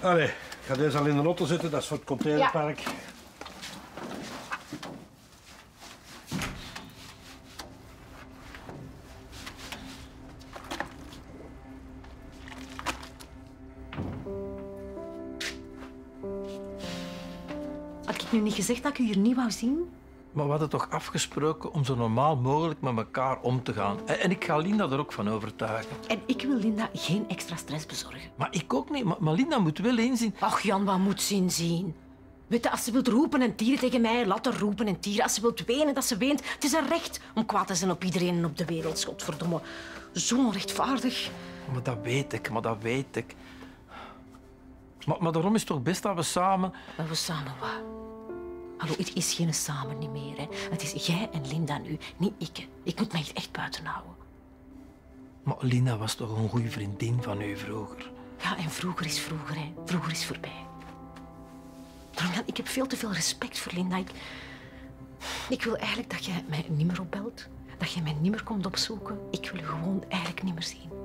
Allee, ik ga deze al in de auto zetten, dat is voor het containerpark. Ja. Had ik nu niet gezegd dat ik u hier niet wou zien? Maar we hadden toch afgesproken om zo normaal mogelijk met elkaar om te gaan. En ik ga Linda er ook van overtuigen. En ik wil Linda geen extra stress bezorgen. Maar ik ook niet. Maar Linda moet wel inzien... Ach, Jan, wat moet ze inzien? Weet je, als ze wilt roepen en tieren tegen mij, laat haar roepen en tieren. Als ze wilt wenen, dat ze weent. Het is haar recht om kwaad te zijn op iedereen en op de wereld. Godverdomme. Zo onrechtvaardig. Maar dat weet ik. Maar daarom is het toch best dat we samen... Maar we samen wat? Hallo, het is geen samen niet meer. Hè. Het is jij en Linda nu, niet ik. Ik moet mij hier echt buiten houden. Maar Linda was toch een goede vriendin van u vroeger? Ja, en vroeger is vroeger, hè. Vroeger is voorbij. Daarom, Jan, ik heb veel te veel respect voor Linda. Ik wil eigenlijk dat jij mij niet meer opbelt. Dat jij mij niet meer komt opzoeken. Ik wil je gewoon eigenlijk niet meer zien.